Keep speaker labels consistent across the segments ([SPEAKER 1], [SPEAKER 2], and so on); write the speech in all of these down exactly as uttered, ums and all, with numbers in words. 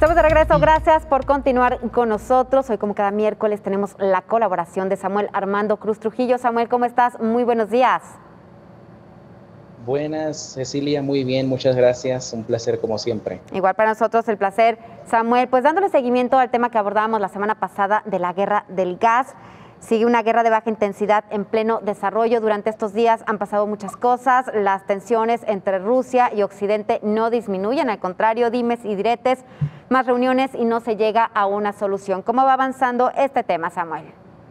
[SPEAKER 1] Estamos de regreso, gracias por continuar con nosotros. Hoy, como cada miércoles, tenemos la colaboración de Samuel Armando Cruz Trujillo. Samuel, ¿cómo estás? Muy buenos días.
[SPEAKER 2] Buenas, Cecilia, muy bien, muchas gracias, un placer como siempre.
[SPEAKER 1] Igual para nosotros el placer, Samuel. Pues dándole seguimiento al tema que abordábamos la semana pasada de la guerra del gas. Sigue una guerra de baja intensidad en pleno desarrollo. Durante estos días han pasado muchas cosas. Las tensiones entre Rusia y Occidente no disminuyen, al contrario, dimes y diretes, más reuniones y no se llega a una solución. ¿Cómo va avanzando este tema, Samuel?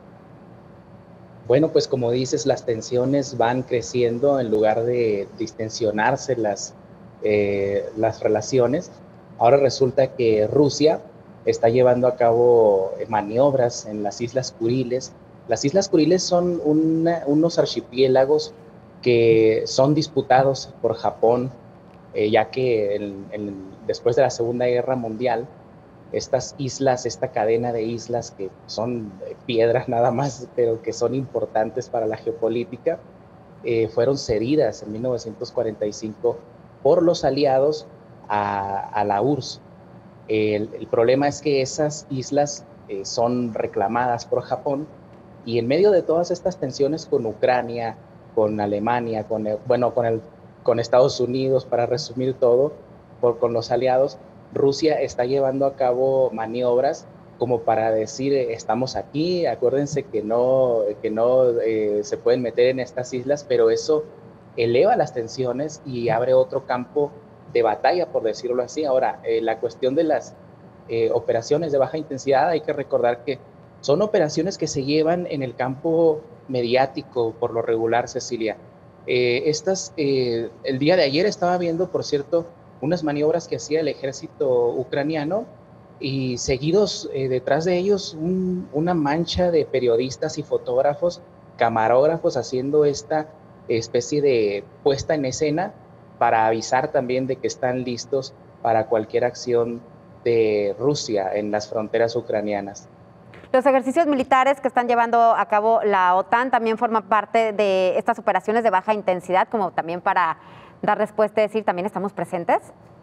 [SPEAKER 2] Bueno, pues como dices, las tensiones van creciendo en lugar de distensionarse las, eh, las relaciones. Ahora resulta que Rusia está llevando a cabo maniobras en las Islas Kuriles. Las Islas Kuriles son una, unos archipiélagos que son disputados por Japón, eh, ya que el, el, después de la Segunda Guerra Mundial, estas islas, esta cadena de islas que son piedras nada más, pero que son importantes para la geopolítica, eh, fueron cedidas en mil novecientos cuarenta y cinco por los aliados a, a la U R S S. El, el problema es que esas islas eh, son reclamadas por Japón y en medio de todas estas tensiones con Ucrania, con Alemania, con el, bueno, con, el, con Estados Unidos, para resumir todo, por, con los aliados, Rusia está llevando a cabo maniobras como para decir, estamos aquí, acuérdense que no, que no eh, se pueden meter en estas islas, pero eso eleva las tensiones y abre otro campo de batalla, por decirlo así. Ahora, eh, la cuestión de las eh, operaciones de baja intensidad, hay que recordar que son operaciones que se llevan en el campo mediático, por lo regular, Cecilia. Eh, estas, eh, el día de ayer estaba viendo, por cierto, unas maniobras que hacía el ejército ucraniano y seguidos eh, detrás de ellos un, una mancha de periodistas y fotógrafos, camarógrafos haciendo esta especie de puesta en escena para avisar también de que están listos para cualquier acción de Rusia en las fronteras ucranianas.
[SPEAKER 1] Los ejercicios militares que están llevando a cabo la OTAN también forman parte de estas operaciones de baja intensidad, como también para dar respuesta y decir, también estamos presentes.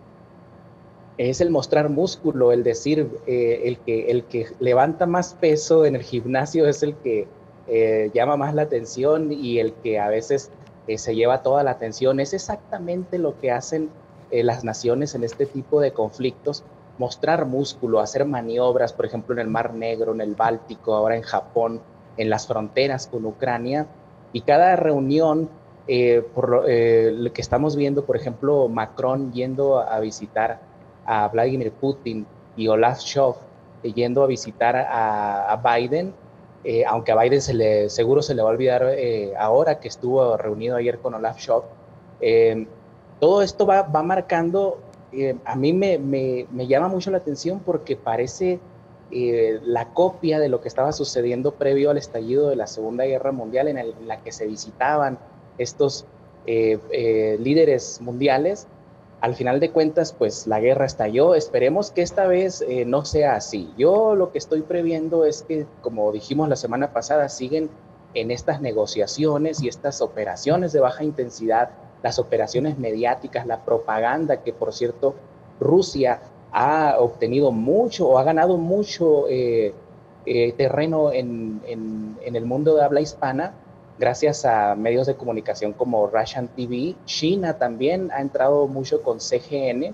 [SPEAKER 2] Es el mostrar músculo, el decir, eh, el, que, el que levanta más peso en el gimnasio es el que eh, llama más la atención y el que a veces eh, se lleva toda la atención. Es exactamente lo que hacen eh, las naciones en este tipo de conflictos, mostrar músculo, hacer maniobras, por ejemplo, en el Mar Negro, en el Báltico, ahora en Japón, en las fronteras con Ucrania. Y cada reunión, eh, por lo, eh, lo que estamos viendo, por ejemplo, Macron yendo a visitar a Vladimir Putin y Olaf Scholz eh, yendo a visitar a, a Biden, eh, aunque a Biden se le, seguro se le va a olvidar eh, ahora que estuvo reunido ayer con Olaf Scholz. Eh, todo esto va, va marcando, eh, a mí me, me, me llama mucho la atención porque parece eh, la copia de lo que estaba sucediendo previo al estallido de la Segunda Guerra Mundial, en, el, en la que se visitaban estos eh, eh, líderes mundiales. Al final de cuentas, pues la guerra estalló. Esperemos que esta vez eh, no sea así. Yo lo que estoy previendo es que, como dijimos la semana pasada, siguen en estas negociaciones y estas operaciones de baja intensidad, las operaciones mediáticas, la propaganda, que por cierto Rusia ha obtenido mucho o ha ganado mucho eh, eh, terreno en, en, en el mundo de habla hispana, gracias a medios de comunicación como Russian T V. China también ha entrado mucho con C G N.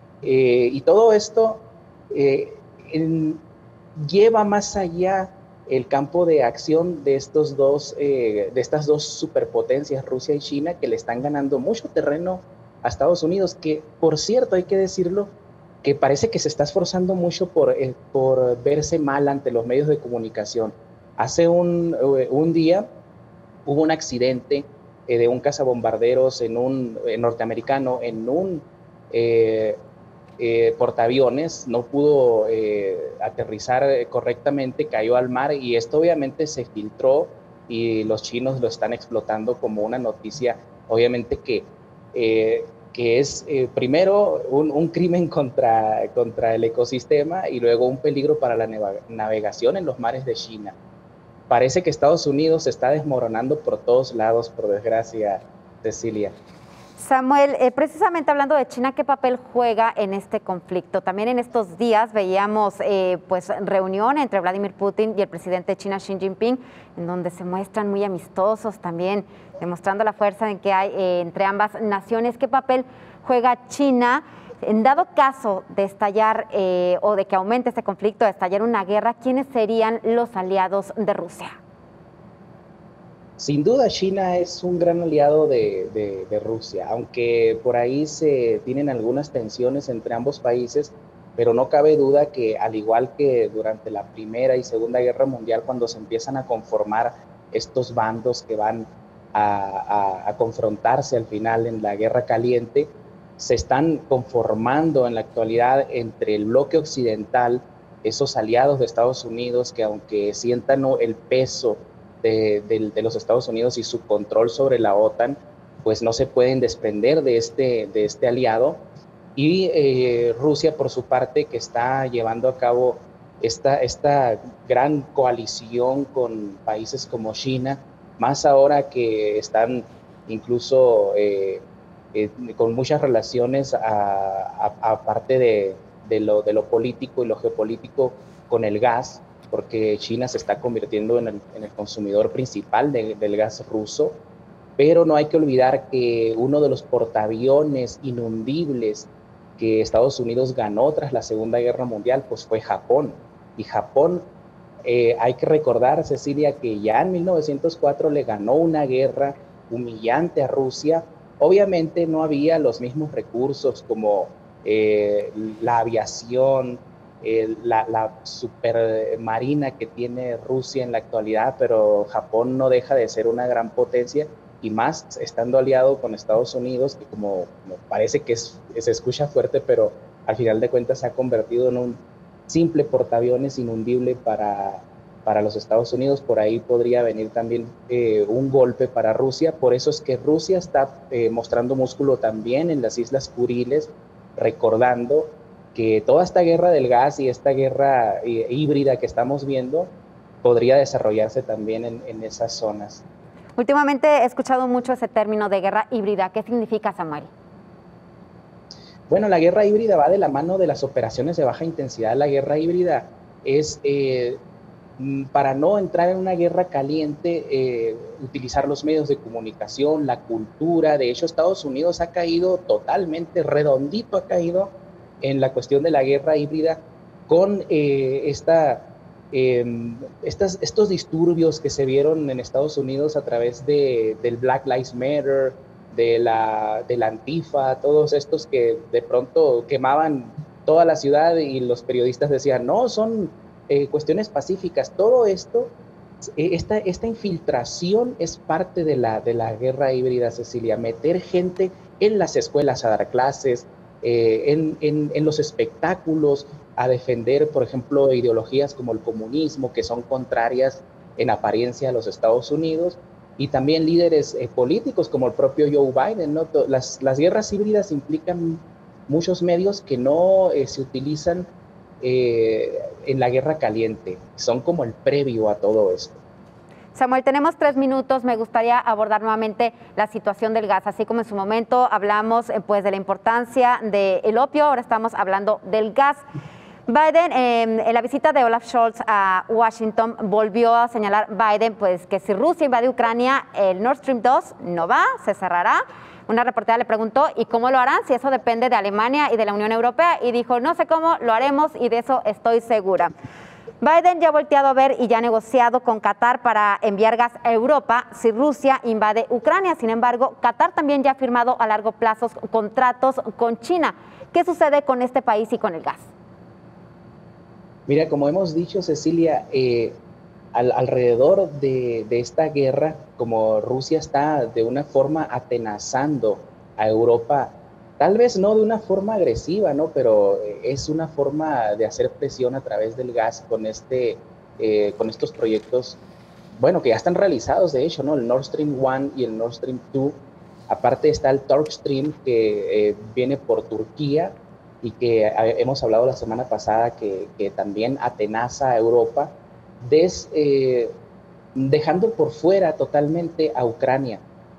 [SPEAKER 2] Eh, y todo esto eh, en, lleva más allá el campo de acción de, estos dos, eh, de estas dos superpotencias, Rusia y China, que le están ganando mucho terreno a Estados Unidos, que, por cierto, hay que decirlo, que parece que se está esforzando mucho por, eh, por verse mal ante los medios de comunicación. Hace un, un día hubo un accidente eh, de un cazabombarderos en un eh, norteamericano en un eh, eh, portaaviones, no pudo eh, aterrizar correctamente, cayó al mar y esto obviamente se filtró y los chinos lo están explotando como una noticia, obviamente que, eh, que es eh, primero un, un crimen contra, contra el ecosistema y luego un peligro para la navegación en los mares de China. Parece que Estados Unidos se está desmoronando por todos lados, por desgracia, Cecilia.
[SPEAKER 1] Samuel, eh, precisamente hablando de China, ¿qué papel juega en este conflicto? También en estos días veíamos eh, pues reunión entre Vladimir Putin y el presidente de China, Xi Jinping, en donde se muestran muy amistosos también, demostrando la fuerza en que hay eh, entre ambas naciones. ¿Qué papel juega China? En dado caso de estallar eh, o de que aumente este conflicto, de estallar una guerra, ¿quiénes serían los aliados de Rusia?
[SPEAKER 2] Sin duda, China es un gran aliado de, de, de Rusia, aunque por ahí se tienen algunas tensiones entre ambos países, pero no cabe duda que, al igual que durante la Primera y Segunda Guerra Mundial, cuando se empiezan a conformar estos bandos que van a, a, a confrontarse al final en la Guerra Caliente, se están conformando en la actualidad entre el bloque occidental, esos aliados de Estados Unidos que, aunque sientan el peso De, de, de los Estados Unidos y su control sobre la OTAN, pues no se pueden desprender de este, de este aliado. Y eh, Rusia, por su parte, que está llevando a cabo esta, esta gran coalición con países como China, más ahora que están incluso eh, eh, con muchas relaciones aparte de, de, lo, de lo político y lo geopolítico con el gas, porque China se está convirtiendo en el, en el consumidor principal de, del gas ruso, pero no hay que olvidar que uno de los portaaviones inundibles que Estados Unidos ganó tras la Segunda Guerra Mundial, pues fue Japón. Y Japón, eh, hay que recordar, Cecilia, que ya en mil novecientos cuatro le ganó una guerra humillante a Rusia. Obviamente no había los mismos recursos como eh, la aviación, Eh, la, la supermarina que tiene Rusia en la actualidad, pero Japón no deja de ser una gran potencia, y más estando aliado con Estados Unidos, que como, como parece que es, se escucha fuerte, pero al final de cuentas se ha convertido en un simple portaaviones inundible para, para los Estados Unidos. Por ahí podría venir también eh, un golpe para Rusia. Por eso es que Rusia está eh, mostrando músculo también en las Islas Kuriles, recordando que toda esta guerra del gas y esta guerra híbrida que estamos viendo podría desarrollarse también en, en esas zonas.
[SPEAKER 1] Últimamente he escuchado mucho ese término de guerra híbrida. ¿Qué significa, Samuel?
[SPEAKER 2] Bueno, la guerra híbrida va de la mano de las operaciones de baja intensidad. La guerra híbrida es, eh, para no entrar en una guerra caliente, eh, utilizar los medios de comunicación, la cultura. De hecho, Estados Unidos ha caído totalmente, redondito ha caído en la cuestión de la guerra híbrida, con eh, esta, eh, estas, estos disturbios que se vieron en Estados Unidos a través de, del Black Lives Matter, de la, de la Antifa, todos estos que de pronto quemaban toda la ciudad y los periodistas decían, no, son eh, cuestiones pacíficas. Todo esto, eh, esta, esta infiltración es parte de la, de la guerra híbrida, Cecilia, meter gente en las escuelas a dar clases, Eh, en, en, en los espectáculos, a defender, por ejemplo, ideologías como el comunismo, que son contrarias en apariencia a los Estados Unidos, y también líderes eh, políticos como el propio Joe Biden, ¿no? Las, las guerras híbridas implican muchos medios que no eh, se utilizan eh, en la guerra caliente, son como el previo a todo esto.
[SPEAKER 1] Samuel, tenemos tres minutos. Me gustaría abordar nuevamente la situación del gas. Así como en su momento hablamos eh, pues, de la importancia del opio, ahora estamos hablando del gas. Biden, eh, en la visita de Olaf Scholz a Washington, volvió a señalar Biden pues, que si Rusia invade Ucrania, el Nord Stream dos no va, se cerrará. Una reportera le preguntó, ¿y cómo lo harán? Si eso depende de Alemania y de la Unión Europea. Y dijo, no sé cómo, lo haremos y de eso estoy segura. Biden ya ha volteado a ver y ya ha negociado con Qatar para enviar gas a Europa si Rusia invade Ucrania. Sin embargo, Qatar también ya ha firmado a largo plazo contratos con China. ¿Qué sucede con este país y con el gas?
[SPEAKER 2] Mira, como hemos dicho, Cecilia, eh, al, alrededor de, de esta guerra, como Rusia está de una forma atenazando a Europa, tal vez no de una forma agresiva, ¿no? Pero es una forma de hacer presión a través del gas con, este, eh, con estos proyectos, bueno, que ya están realizados, de hecho, ¿no? El Nord Stream uno y el Nord Stream dos. Aparte está el Turk Stream, que eh, viene por Turquía y que eh, hemos hablado la semana pasada que, que también atenaza a Europa, des, eh, dejando por fuera totalmente a Ucrania.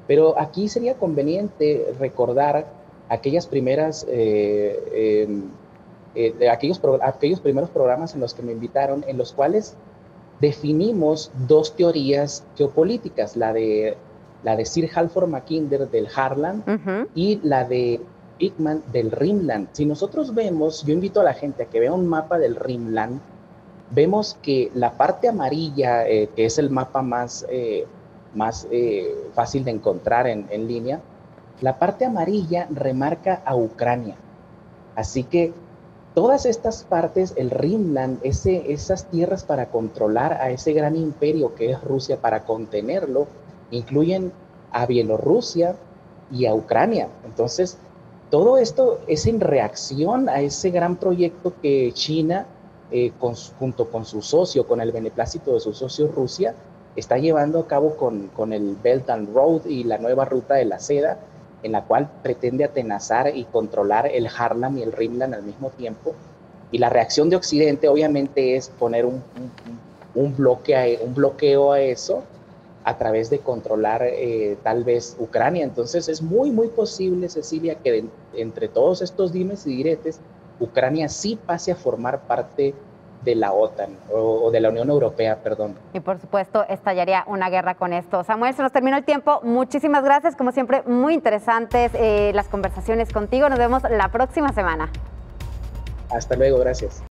[SPEAKER 2] Pero aquí sería conveniente recordar aquellas primeras, eh, eh, eh, de aquellos, pro, aquellos primeros programas en los que me invitaron, en los cuales definimos dos teorías geopolíticas, la de, la de Sir Halford Mackinder del Harland uh-huh. y la de Hickman del Rhineland. Si nosotros vemos, yo invito a la gente a que vea un mapa del Rhineland, vemos que la parte amarilla, eh, que es el mapa más, eh, más eh, fácil de encontrar en, en línea, la parte amarilla remarca a Ucrania. Así que todas estas partes, el Rhineland, ese, esas tierras para controlar a ese gran imperio que es Rusia, para contenerlo, incluyen a Bielorrusia y a Ucrania. Entonces, todo esto es en reacción a ese gran proyecto que China, eh, con, junto con su socio, con el beneplácito de su socio Rusia, está llevando a cabo con, con el Belt and Road y la nueva ruta de la seda, en la cual pretende atenazar y controlar el Harlam y el Rhineland al mismo tiempo. Y la reacción de Occidente obviamente es poner un, un, un, bloque, un bloqueo a eso a través de controlar eh, tal vez Ucrania. Entonces es muy, muy posible, Cecilia, que de, entre todos estos dimes y diretes, Ucrania sí pase a formar parte de la OTAN o, o de la Unión Europea, perdón.
[SPEAKER 1] Y por supuesto estallaría una guerra con esto. Samuel, se nos terminó el tiempo. Muchísimas gracias, como siempre, muy interesantes eh, las conversaciones contigo. Nos vemos la próxima semana.
[SPEAKER 2] Hasta luego, gracias.